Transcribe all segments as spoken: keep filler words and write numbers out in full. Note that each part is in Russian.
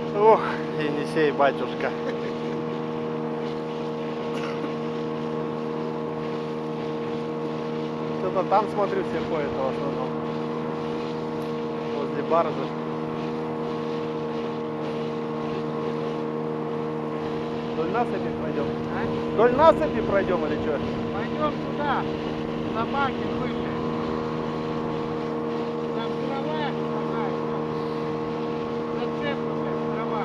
Ох, Енисей, батюшка. Что-то там, смотрю, все ходят в основном. Возле баржи. Вдоль насыпи пройдем? А? Вдоль насыпи пройдем или что? Пойдем туда, на баке выше. Там трава такая, зацепка, блядь, трава.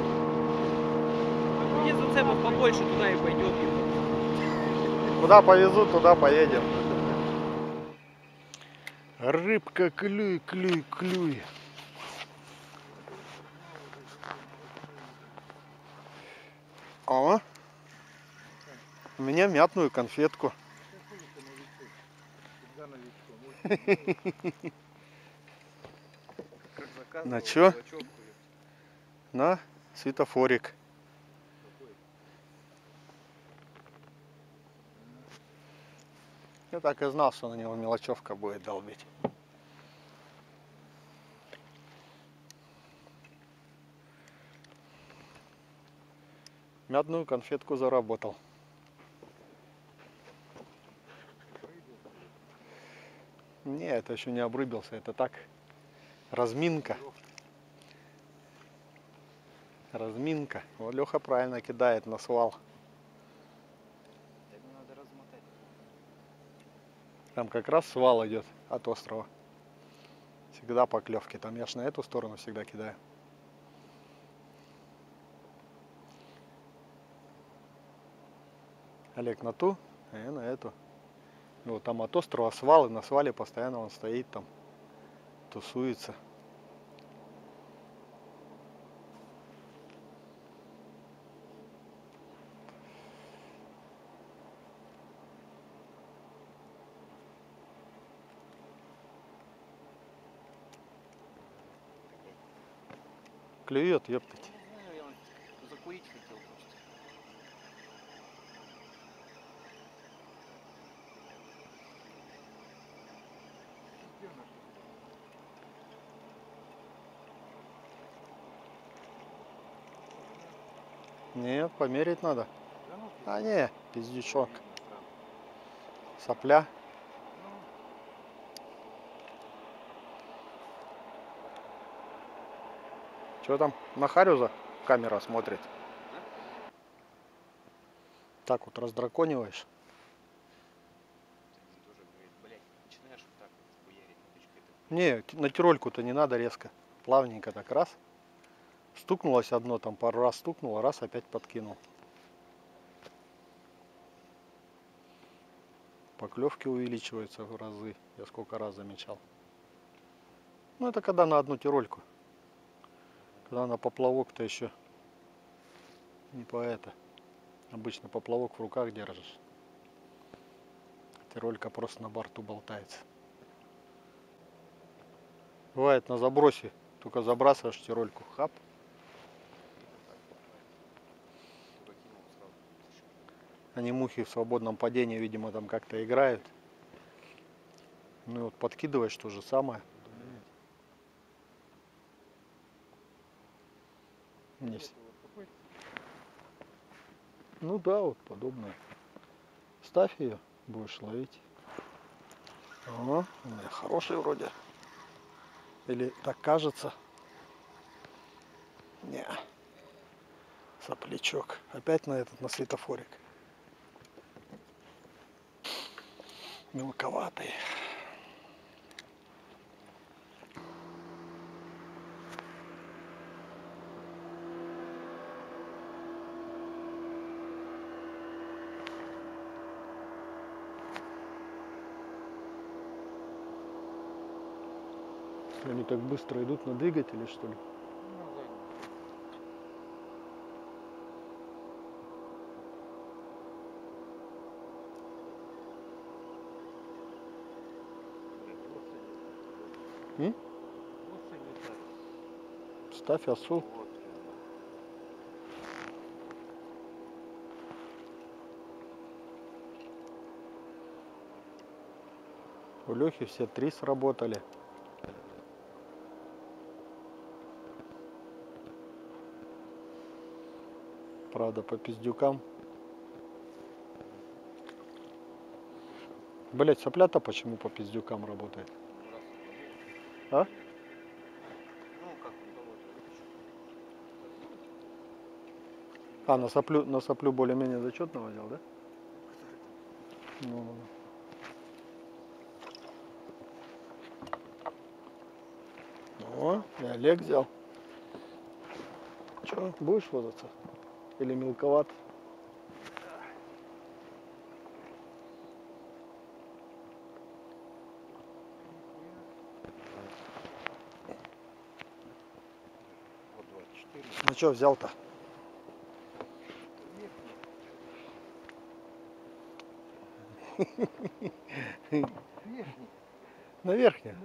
Где зацепов побольше, туда и пойдем. Куда повезут, туда поедем. Рыбка, клюй, клюй, клюй. О, у меня мятную конфетку. На чё? На светофорик. Я так и знал, что на него мелочевка будет долбить. Мятную конфетку заработал. Не, это еще не обрыбился, это так, разминка. Разминка. Вот Леха правильно кидает на свал. Надо размотать. Там как раз свал идет от острова. Всегда поклевки. Там я ж на эту сторону всегда кидаю. Олег на ту, а я на эту. И вот там от острова свал, и на свале постоянно он стоит там, тусуется. Клюет, ептать. Закурить хотел просто. Нет, померить надо. А не, пиздючок. Сопля. Что там на Харюза камера смотрит? Так вот раздракониваешь. Не, на тирольку-то не надо резко. Плавненько так раз. Стукнулось одно, там пару раз стукнуло, раз опять подкинул. Поклевки увеличиваются в разы. Я сколько раз замечал. Ну это когда на одну тирольку. Когда на поплавок-то еще не по это. Обычно поплавок в руках держишь. Тиролька просто на борту болтается. Бывает на забросе. Только забрасываешь тирольку. Хап. Они мухи в свободном падении, видимо, там как-то играют. Ну и вот подкидываешь то же самое. Есть. Ну да, вот подобное. Ставь ее, будешь ловить. О, хороший вроде. Или так кажется. Не. Соплячок. Опять на этот, на светофорик. Мелковатый. Они так быстро идут на двигателе, что ли? М? Ставь осу. У Лехи все три сработали. Правда, по пиздюкам. Блять, сопля-то почему по пиздюкам работает? А? Ну, как удалось. А, на соплю, на соплю более-менее зачетного взял, да? Ну, о, и Олег взял. Че, будешь возаться? Или мелковат? Ну что взял-то? Верхний. На верхнюю.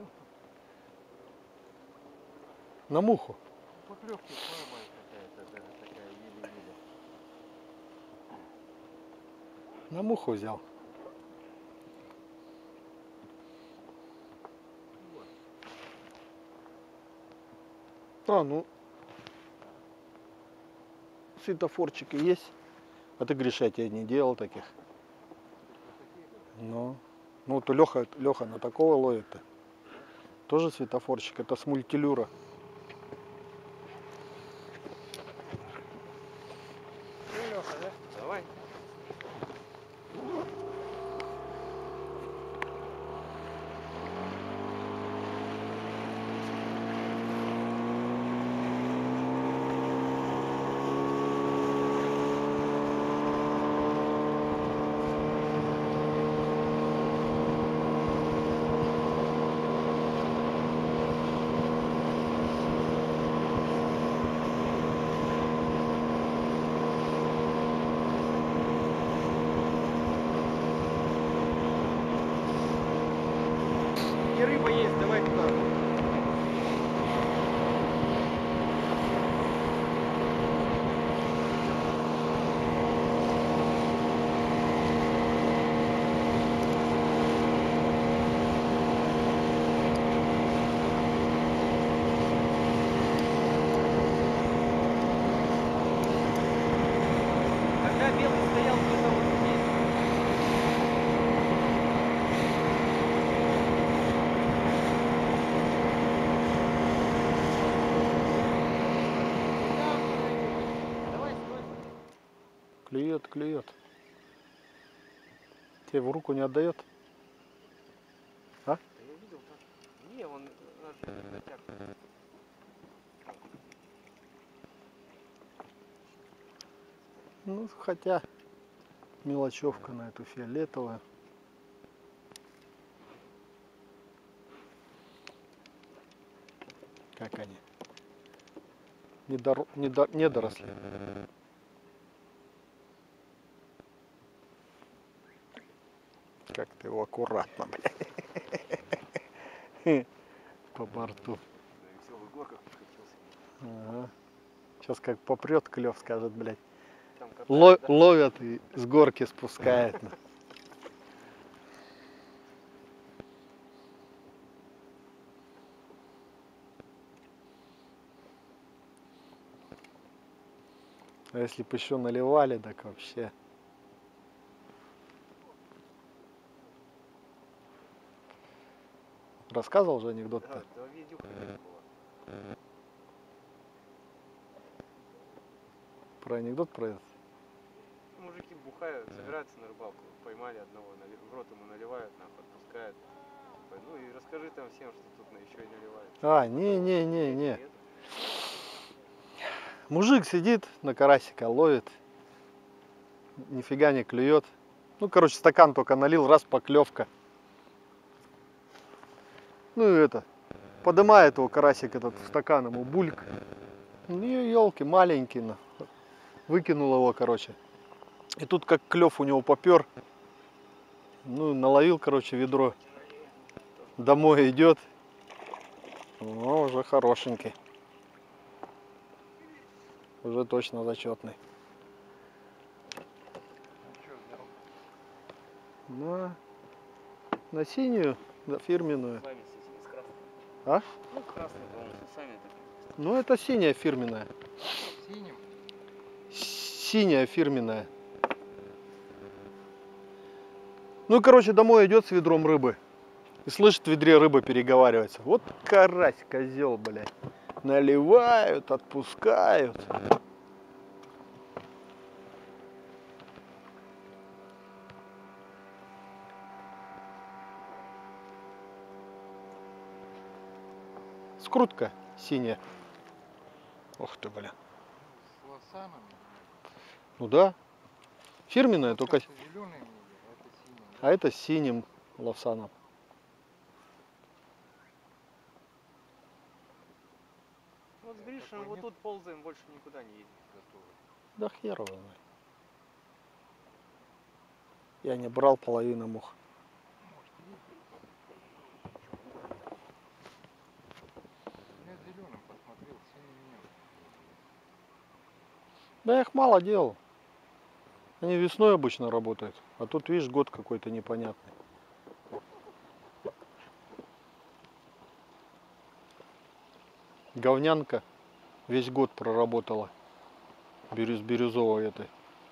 На муху. Поклевки слабая какая-то, даже такая еле-еле. На муху взял. А, ну. Светофорчики есть. А ты, Гриша, я тебе не делал таких. Ну. Ну, то Леха, Леха на такого ловит-то. Тоже светофорчик. Это с мультилюра. Ну, Леха, да? Давай. Где рыба есть, давай туда. Когда белый стоял где-то вот здесь. Давай, стой. Клюет, клюет. Тебе в руку не отдает? Да я видел так. Не, он наш котяк. Ну, хотя мелочевка на эту фиолетовую. Как они? Недор... Недо... Недоросли. Как ты его аккуратно, блядь. По борту. Веселый горках покатился. Ага. Сейчас как попрет клев, скажет, блядь. Там катают, Ло- да? ловят и с горки спускает. А если бы еще наливали, так вообще. Рассказывал же анекдот-то? Да, да, видюха была. Про анекдот про это? Мужики бухают, собираются на рыбалку. Поймали одного, нали- в рот ему наливают, нахуй, отпускают. Типа, ну и расскажи там всем, что тут на еще и наливают. А, не-не-не-не. Это- Мужик сидит на карасика, ловит. Нифига не клюет. Ну, короче, стакан только налил, раз поклевка. Ну и это. Подымает его карасик этот в стакан, ему бульк. Не, елки, маленький. На. Выкинул его, короче. И тут как клев у него попер. Ну, наловил, короче, ведро. Домой идет. Ну, уже хорошенький. Уже точно зачетный. На, на синюю, на фирменную. С вами, с этими, с красными. А? Ну, красный, по-моему, с усами такой. Ну, это синяя фирменная. Синим. синяя фирменная. Ну и короче домой идет с ведром рыбы. И слышит, в ведре рыба переговаривается. Вот карась, козел, блядь. Наливают, отпускают. Скрутка синяя. Ох ты, бля. С лосанами. Ну да. Фирменная, только... Зеленый, это синий. А это с синим лавсаном. Вот с Гришиным вот тут ползаем, больше никуда не ездим. Да хер его знает. Я не брал половину мух. Я зеленым посмотрел, синий нет. Да я их мало делал. Они весной обычно работают. А тут, видишь, год какой-то непонятный. Говнянка весь год проработала. Бирюз, бирюзовой этой.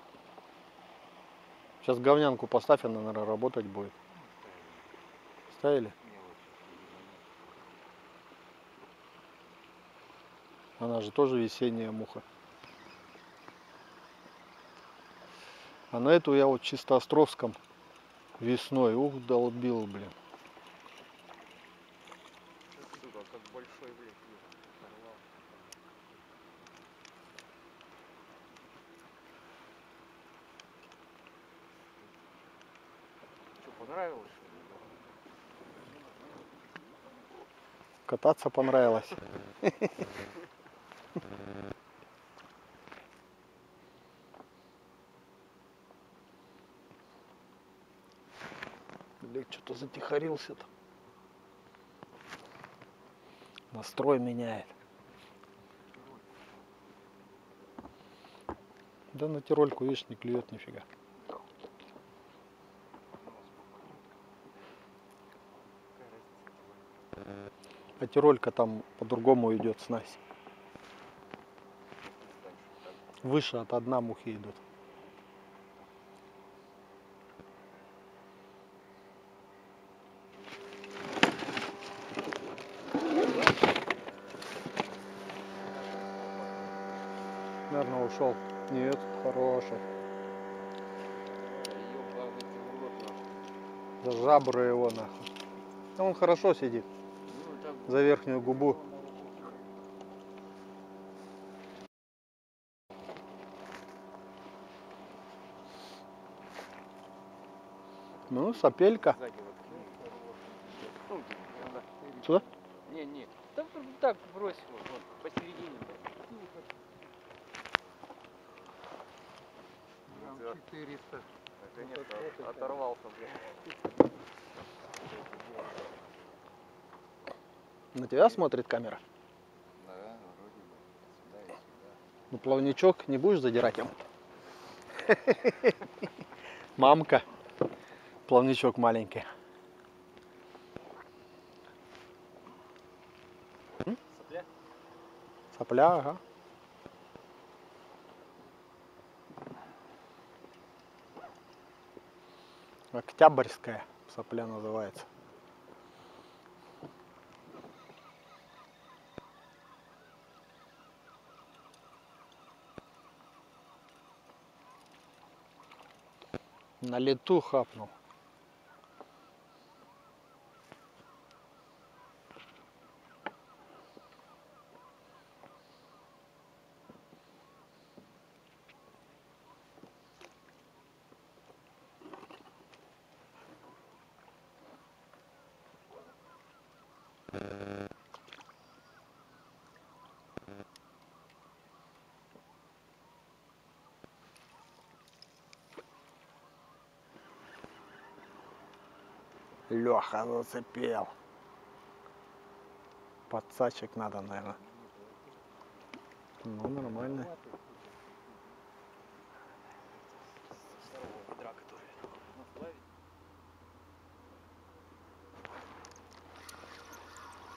Сейчас говнянку поставь, она, наверное, работать будет. Ставили? Она же тоже весенняя муха. А на эту я вот чисто Островском весной, ух, долбил, блин. Сука, как большой, блядь, порвал. Что, понравилось, что ли? Кататься понравилось. Блин, что-то затихарился-то. Настрой меняет. Да на тирольку, видишь, не клюет нифига. А тиролька там по-другому идет снасть. Выше от одна мухи идут. Наверное, ушел. Нет, хороший. За жабры его нахуй. Да он хорошо сидит. За верхнюю губу. Ну, сопелька. Сюда? Не, не. Да так брось его, вот, посередине. Грамм четыреста. Наконец-то оторвался, блядь. На тебя смотрит камера? Да, вроде бы. Сюда и сюда. Ну, плавничок не будешь задирать ему? Мамка. Плавничок маленький. Сопля? Сопля, ага. Октябрьская сопля называется. На лету хапнул. Леха зацепил. Подсачек надо, наверное. Ну, нормально. Ведра, которые наплавить.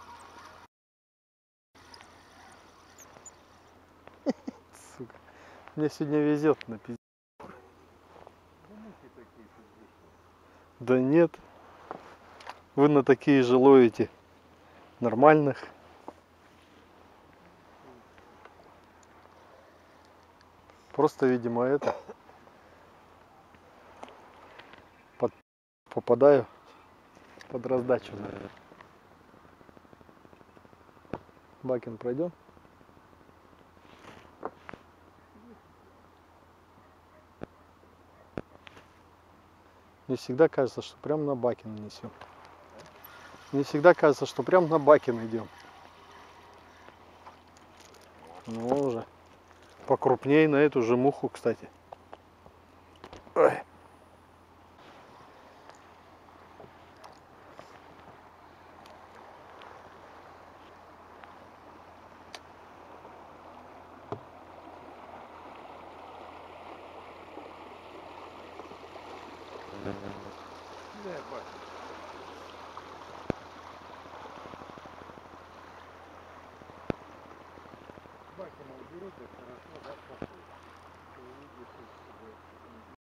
Сука. Мне сегодня везет на пиздец. Да мухи такие тут вышли. Да нет. Вы на такие же ловите нормальных. Просто, видимо, это под, попадаю под раздачу. Бакин пройдем. Мне всегда кажется, что прям на Бакин несем. Мне всегда кажется, что прям на Бакин идем. Ну уже. Покрупнее на эту же муху, кстати. Ой. Да, бак. Бакина уберут, и хорошо, да, пошли. Ты увидишь, что